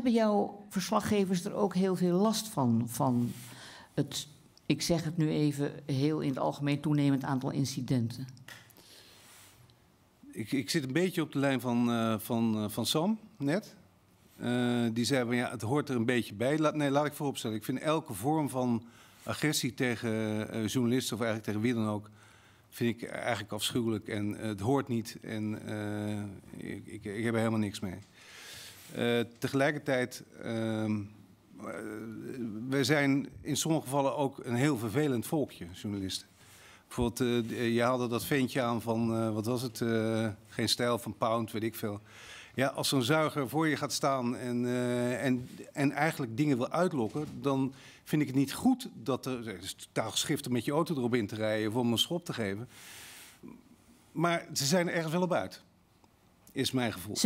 hebben jouw verslaggevers er ook heel veel last van het, ik zeg het nu even heel in het algemeen, toenemend aantal incidenten? Ik zit een beetje op de lijn van Sam net. Die zei van ja, het hoort er een beetje bij. Laat ik vooropstellen. Ik vind elke vorm van agressie tegen journalisten of eigenlijk tegen wie dan ook, vind ik eigenlijk afschuwelijk en het hoort niet en ik heb er helemaal niks mee. Tegelijkertijd, wij zijn in sommige gevallen ook een heel vervelend volkje, journalisten. Bijvoorbeeld, je haalde dat ventje aan van, wat was het, geen stijl van Pound, weet ik veel. Ja, als zo'n zuiger voor je gaat staan en eigenlijk dingen wil uitlokken, dan vind ik het niet goed dat er, het is totaal geschift om met je auto erop in te rijden of om een schop te geven. Maar ze zijn er ergens wel op uit, is mijn gevoel.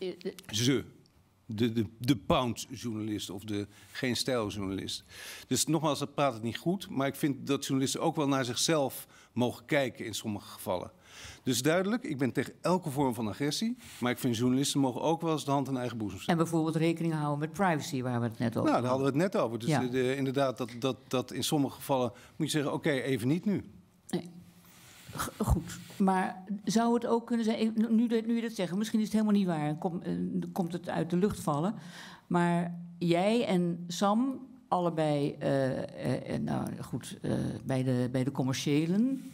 De Pound-journalist of de geen-stijl-journalist. Dus nogmaals, dat praat het niet goed. Maar ik vind dat journalisten ook wel naar zichzelf mogen kijken in sommige gevallen. Dus duidelijk, ik ben tegen elke vorm van agressie. Maar ik vind journalisten mogen ook wel eens de hand in eigen boezem steken. En bijvoorbeeld rekening houden met privacy, waar we het net over hadden. Nou, daar hadden we het net over. Dus ja. Inderdaad, dat in sommige gevallen moet je zeggen, oké, even niet nu. Nee. Goed, maar zou het ook kunnen zijn, nu je dat zegt, misschien is het helemaal niet waar, komt het uit de lucht vallen, maar jij en Sam, allebei bij de commerciëlen.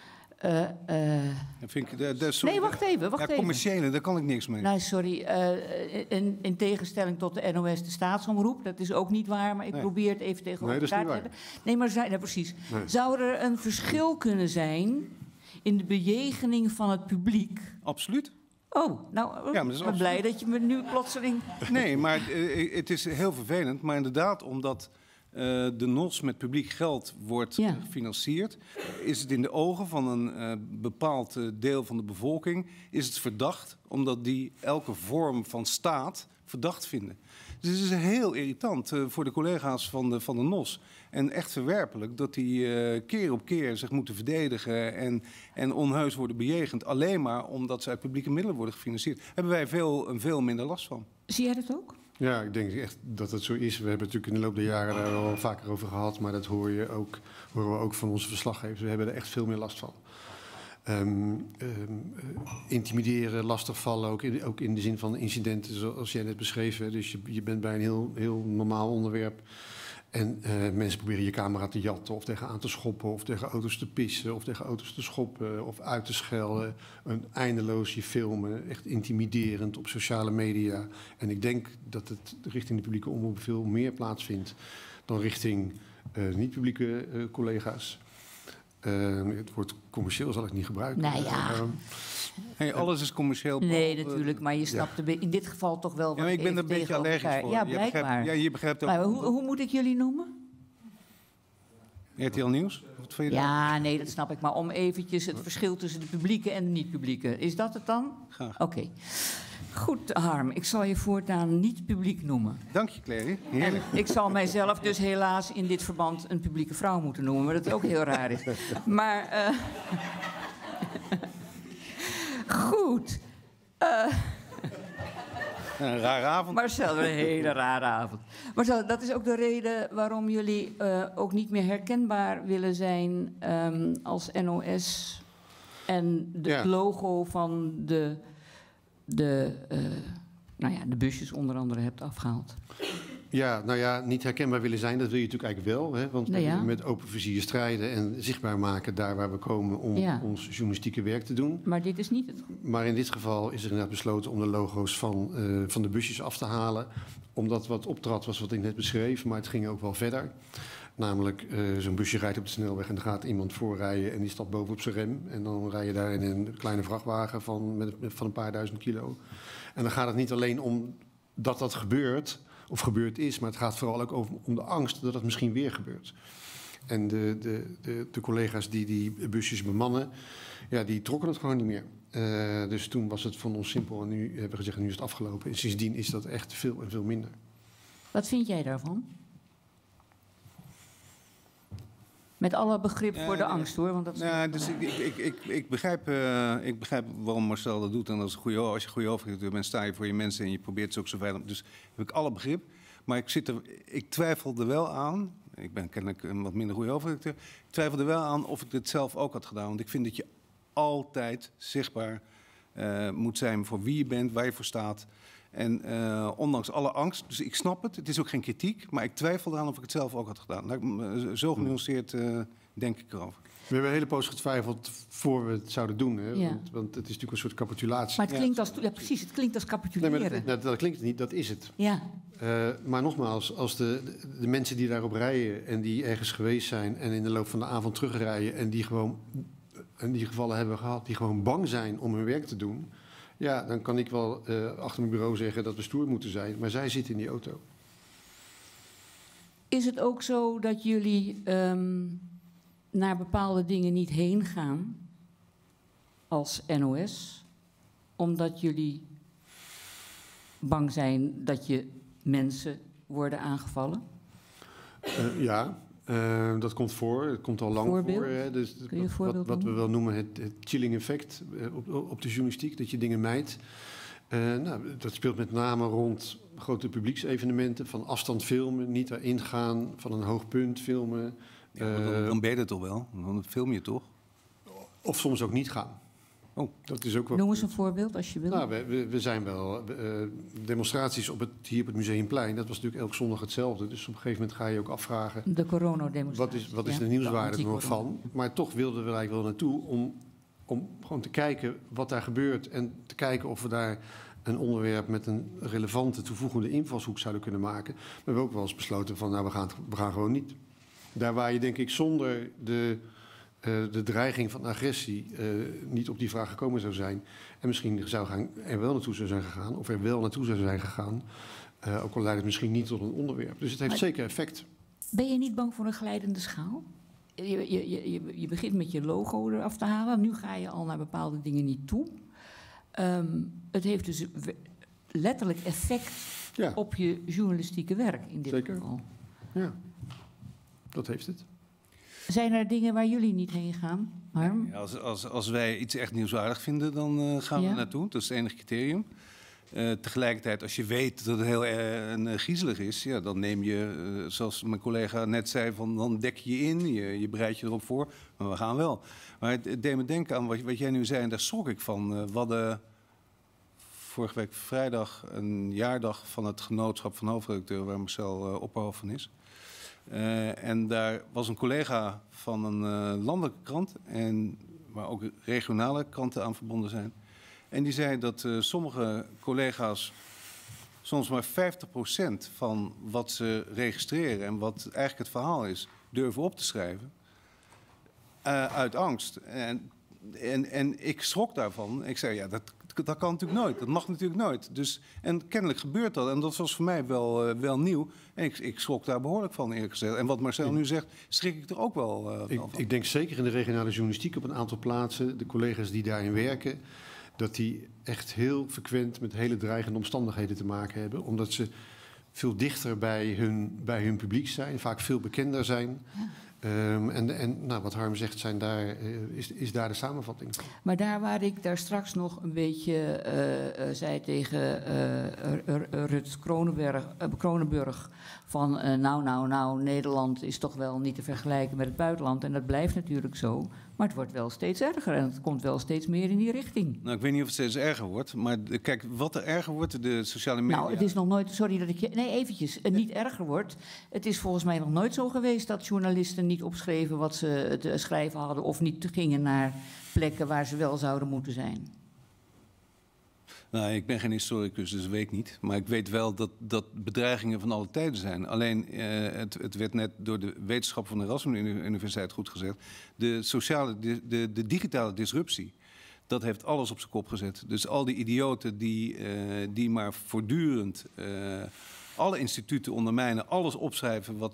Nee, wacht even. Commerciële, daar kan ik niks mee. Nou, sorry. In tegenstelling tot de NOS, de staatsomroep. Dat is ook niet waar, maar ik probeer het even tegen elkaar te zetten. Nee, maar precies. Nee. Zou er een verschil kunnen zijn in de bejegening van het publiek? Absoluut. Oh, nou, ik ben blij dat je me nu plotseling... Nee, maar het is heel vervelend. Maar inderdaad, omdat de NOS met publiek geld wordt gefinancierd, is het in de ogen van een bepaald deel van de bevolking is het verdacht, omdat die elke vorm van staat verdacht vinden. Dus het is heel irritant voor de collega's van de NOS. En echt verwerpelijk dat die keer op keer zich moeten verdedigen en onheus worden bejegend. Alleen maar omdat ze uit publieke middelen worden gefinancierd. Hebben wij veel minder last van. Zie jij dat ook? Ja, ik denk echt dat het zo is. We hebben natuurlijk in de loop der jaren daar wel vaker over gehad. Maar dat horen we ook van onze verslaggevers. We hebben er echt veel meer last van. Intimideren, lastigvallen, ook in de zin van incidenten zoals jij net beschreef. Hè. Dus je bent bij een heel normaal onderwerp. En mensen proberen je camera te jatten of tegenaan te schoppen of tegen auto's te pissen of tegen auto's te schoppen of uit te schelden. Eindeloos je filmen, echt intimiderend op sociale media. En ik denk dat het richting de publieke omroep veel meer plaatsvindt dan richting niet-publieke collega's. Het woord commercieel zal ik niet gebruiken. Nou ja. Hey, alles is commercieel. Nee, natuurlijk, maar je snapt in dit geval toch wel wat. Ja, maar ik ben er een beetje allergisch voor. Ja, blijkbaar. Je begrijpt ook. Maar hoe moet ik jullie noemen? RTL Nieuws? Wat vind je ja, nee, dat snap ik. Maar om eventjes het verschil tussen de publieke en de niet-publieke. Is dat het dan? Graag. Oké. Goed, Harm. Ik zal je voortaan niet publiek noemen. Dank je, Clary. Heerlijk. En ik zal mijzelf dus helaas in dit verband een publieke vrouw moeten noemen. Maar dat ook heel raar is. Maar... Goed. Een rare avond. Marcel, een hele rare avond. Marcel, dat is ook de reden waarom jullie ook niet meer herkenbaar willen zijn als NOS. En het logo van de busjes onder andere hebt afgehaald. Ja, nou ja, niet herkenbaar willen zijn, dat wil je natuurlijk eigenlijk wel. Hè? Want we willen met open vizier strijden en zichtbaar maken daar waar we komen om ons journalistieke werk te doen. Maar dit is niet het. Maar in dit geval is er inderdaad besloten om de logo's van de busjes af te halen. Omdat wat optrad was wat ik net beschreef, maar het ging ook wel verder. Namelijk, zo'n busje rijdt op de snelweg en er gaat iemand voorrijden en die stapt bovenop zijn rem. En dan rij je daar in een kleine vrachtwagen van een paar duizend kilo. En dan gaat het niet alleen om dat gebeurt of gebeurd is, maar het gaat vooral ook om de angst dat het misschien weer gebeurt. En de collega's die busjes bemannen, ja, die trokken het gewoon niet meer. Dus toen was het van ons simpel en nu hebben we gezegd, nu is het afgelopen. En sindsdien is dat echt veel en veel minder. Wat vind jij daarvan? Met alle begrip voor de angst, hoor. Want dat is dus ik begrijp waarom Marcel dat doet. En als je goede hoofdredacteur bent, sta je voor je mensen en je probeert het ook zo veilig. Dus heb ik alle begrip. Maar ik twijfel er wel aan. Ik ben kennelijk een wat minder goede hoofdredacteur. Ik twijfel er wel aan of ik dit zelf ook had gedaan. Want ik vind dat je altijd zichtbaar moet zijn voor wie je bent, waar je voor staat. En ondanks alle angst, dus ik snap het is ook geen kritiek, maar ik twijfel eraan of ik het zelf ook had gedaan. Zo genuanceerd denk ik erover. We hebben een hele poos getwijfeld voor we het zouden doen. Hè? Ja. Want het is natuurlijk een soort capitulatie. Maar het klinkt als, precies, het klinkt als capituleren. Nee, maar dat klinkt niet, dat is het. Ja. Maar nogmaals, als de mensen die daarop rijden en die ergens geweest zijn en in de loop van de avond terugrijden en die gewoon in die gevallen hebben gehad, die gewoon bang zijn om hun werk te doen, ja, dan kan ik wel achter mijn bureau zeggen dat we stoer moeten zijn, maar zij zitten in die auto. Is het ook zo dat jullie naar bepaalde dingen niet heen gaan als NOS, omdat jullie bang zijn dat je mensen worden aangevallen? Dat komt voor. Het komt al lang voor. Hè. Dus Kun je wat we wel noemen het chilling effect op de journalistiek, dat je dingen mijdt. Dat speelt met name rond grote publieksevenementen, van afstand filmen, niet erin gaan, van een hoog punt filmen. Ja, dan ben je het toch wel? Dan film je toch? Of soms ook niet gaan. Oh, dat is ook wel. Noem eens een voorbeeld als je wil. Nou, we zijn wel demonstraties hier op het Museumplein. Dat was natuurlijk elke zondag hetzelfde. Dus op een gegeven moment ga je ook afvragen. De coronademonstratie. Wat is de nieuwswaarde er nog van? Maar toch wilden we eigenlijk wel naartoe om gewoon te kijken wat daar gebeurt en te kijken of we daar een onderwerp met een relevante toevoegende invalshoek zouden kunnen maken. Maar we hebben ook wel eens besloten van, nou, we gaan gewoon niet. Daar waar je, denk ik, zonder de dreiging van agressie niet op die vraag gekomen zou zijn. En misschien er wel naartoe zou zijn gegaan, of er wel naartoe zou zijn gegaan. Ook al leidt het misschien niet tot een onderwerp. Dus het heeft zeker effect. Ben je niet bang voor een glijdende schaal? Je begint met je logo eraf te halen. Nu ga je al naar bepaalde dingen niet toe. Het heeft dus letterlijk effect op je journalistieke werk in dit geval. Ja, dat heeft het. Zijn er dingen waar jullie niet heen gaan, Harm? Ja, als wij iets echt nieuwswaardig vinden, dan gaan we er naartoe. Dat is het enige criterium. Tegelijkertijd, als je weet dat het heel griezelig is, ja, dan neem je, zoals mijn collega net zei, dan dek je in, je bereidt je erop voor. Maar we gaan wel. Maar het deed me denken aan wat jij nu zei, en daar schrok ik van. We hadden vorige week vrijdag een jaardag van het genootschap van hoofdredacteur, waar Marcel opperhoofd van is. En daar was een collega van een landelijke krant, waar ook regionale kranten aan verbonden zijn. En die zei dat sommige collega's soms maar 50% van wat ze registreren en wat eigenlijk het verhaal is, durven op te schrijven. Uit angst. En ik schrok daarvan. Ik zei, ja, dat kan natuurlijk nooit. Dat mag natuurlijk nooit. Dus, en kennelijk gebeurt dat. En dat was voor mij wel nieuw. En ik schrok daar behoorlijk van, eerlijk gezegd. En wat Marcel nu zegt, schrik ik er ook wel van. Ik denk zeker in de regionale journalistiek op een aantal plaatsen, de collega's die daarin werken, dat die echt heel frequent met hele dreigende omstandigheden te maken hebben. Omdat ze veel dichter bij hun publiek zijn, vaak veel bekender zijn. Ja. Nou, wat Harm zegt, is daar de samenvatting van. Maar daar waar ik daar straks nog een beetje zei tegen Rut Kronenburg van nou, Nederland is toch wel niet te vergelijken met het buitenland. En dat blijft natuurlijk zo. Maar het wordt wel steeds erger en het komt wel steeds meer in die richting. Nou, ik weet niet of het steeds erger wordt. Maar kijk, wat er erger wordt, de sociale media. Nou, het is nog nooit, sorry dat ik je... Nee, eventjes, het niet erger wordt. Het is volgens mij nog nooit zo geweest dat journalisten niet opschreven wat ze te schrijven hadden, of niet gingen naar plekken waar ze wel zouden moeten zijn. Nou, ik ben geen historicus, dus dat weet ik niet. Maar ik weet wel dat bedreigingen van alle tijden zijn. Alleen, het werd net door de wetenschap van de Erasmus Universiteit goed gezegd. De digitale disruptie, dat heeft alles op zijn kop gezet. Dus al die idioten die maar voortdurend alle instituten ondermijnen, alles opschrijven wat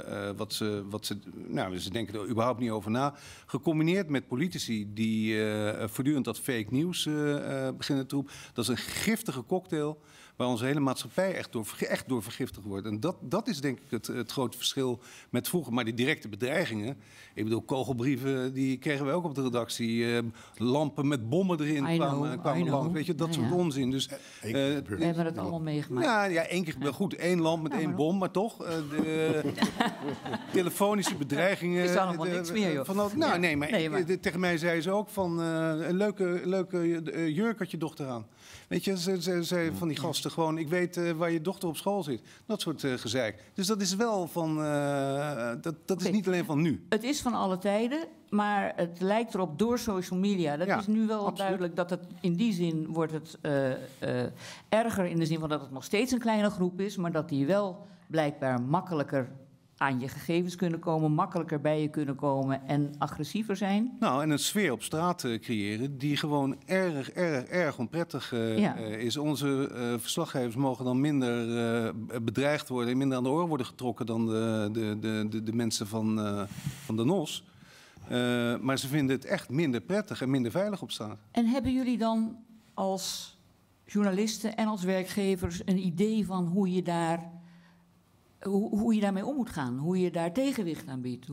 ze nou, ze denken er überhaupt niet over na. Gecombineerd met politici die voortdurend dat fake nieuws beginnen te roepen. Dat is een giftige cocktail waar onze hele maatschappij echt door vergiftigd wordt. En dat is denk ik het grote verschil met vroeger. Maar die directe bedreigingen, ik bedoel, kogelbrieven, die kregen we ook op de redactie. Lampen met bommen erin kwamen langs. Weet je, dat soort onzin. Dus, we hebben het allemaal meegemaakt. Ja, één keer goed. 1 lamp met 1 bom, maar toch. Telefonische bedreigingen. Is allemaal niks meer, joh. Tegen mij zei ze ook van een leuke jurk had je dochter aan. Weet je, ze zei van die gasten gewoon, ik weet waar je dochter op school zit. Dat soort gezeik. Dus dat is wel van, dat is niet alleen van nu. Het is van alle tijden, maar het lijkt erop door social media. Dat is nu wel duidelijk dat het in die zin wordt het erger in de zin van dat het nog steeds een kleine groep is, maar dat die wel blijkbaar makkelijker aan je gegevens kunnen komen, makkelijker bij je kunnen komen en agressiever zijn. Nou, en een sfeer op straat creëren die gewoon erg onprettig is. Onze verslaggevers mogen dan minder bedreigd worden en minder aan de oren worden getrokken dan de mensen van de NOS. Maar ze vinden het echt minder prettig en minder veilig op straat. En hebben jullie dan als journalisten en als werkgevers een idee van hoe je daarmee om moet gaan? Hoe je daar tegenwicht aan biedt?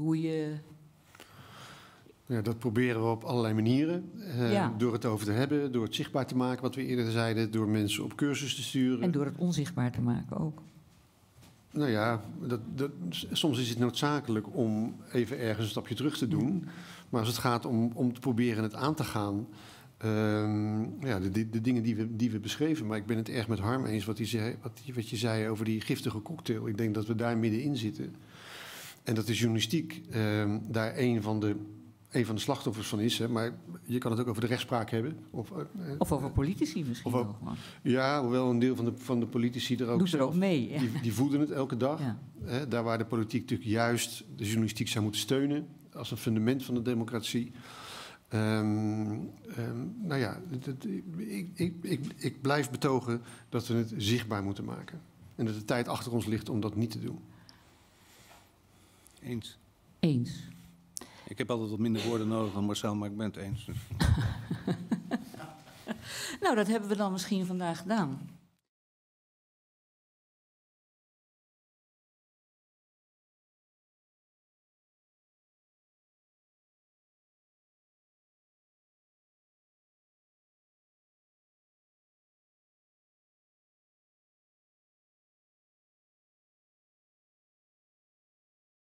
Ja, dat proberen we op allerlei manieren. Door het over te hebben, door het zichtbaar te maken, wat we eerder zeiden, door mensen op cursus te sturen. En door het onzichtbaar te maken ook. Nou ja, soms is het noodzakelijk om even ergens een stapje terug te doen. Maar als het gaat om te proberen het aan te gaan, de dingen die we beschreven. Maar ik ben het erg met Harm eens wat je zei over die giftige cocktail. Ik denk dat we daar middenin zitten. En dat de journalistiek daar een van de slachtoffers van is. Hè. Maar je kan het ook over de rechtspraak hebben. Of over politici misschien wel. Ja, hoewel een deel van de politici er ook doet er ook mee. Ja. Die voeden het elke dag. Ja. Daar waar de politiek natuurlijk juist de journalistiek zou moeten steunen. Als een fundament van de democratie. Ik blijf betogen dat we het zichtbaar moeten maken. En dat de tijd achter ons ligt om dat niet te doen. Eens. Ik heb altijd wat minder woorden nodig dan Marcel, maar ik ben het eens. Dus. Nou, dat hebben we dan misschien vandaag gedaan.